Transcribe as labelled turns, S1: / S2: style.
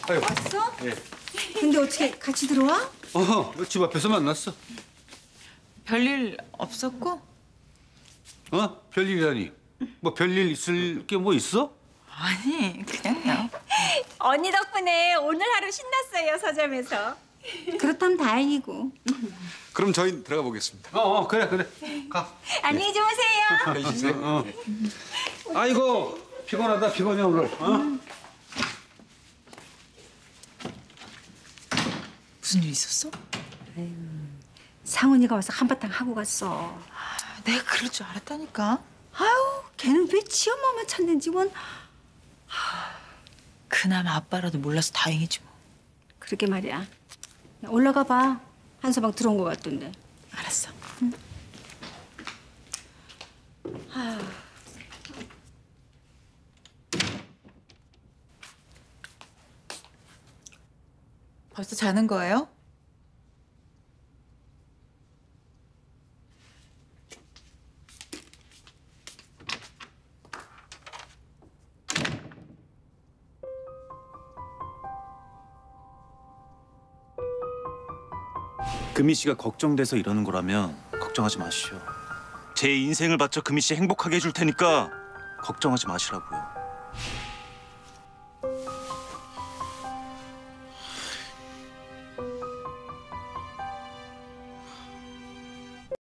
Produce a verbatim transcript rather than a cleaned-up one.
S1: 아유.
S2: 왔어?
S1: 예.
S2: 근데 어떻게 같이 들어와?
S1: 어, 집 앞에서 만났어.
S3: 별일 없었고?
S1: 어? 별일이라니. 뭐 별일 있을 게 뭐 있어?
S3: 아니, 그냥요.
S4: 언니 덕분에 오늘 하루 신났어요, 서점에서.
S2: 그렇다면 다행이고.
S5: 그럼 저희 들어가 보겠습니다.
S1: 어, 어 그래 그래. 가.
S4: 안녕히 주무세요.
S5: 계시세요.
S1: 어. 아이고 피곤하다 피곤해 오늘. 어?
S3: 무슨 일 있었어?
S2: 상훈이가 와서 한바탕 하고 갔어.
S3: 아, 내가 그럴 줄 알았다니까.
S2: 아유, 걔는 왜 지 엄마만 찾는지 원.
S3: 그나마 아빠라도 몰라서 다행이지 뭐.
S2: 그러게 말이야. 야, 올라가 봐. 한서방 들어온 것 같던데.
S3: 알았어. 벌써 자는 거예요?
S6: 금희 씨가 걱정돼서 이러는 거라면 걱정하지 마시오. 제 인생을 바쳐 금희 씨 행복하게 해줄 테니까 걱정하지 마시라고요.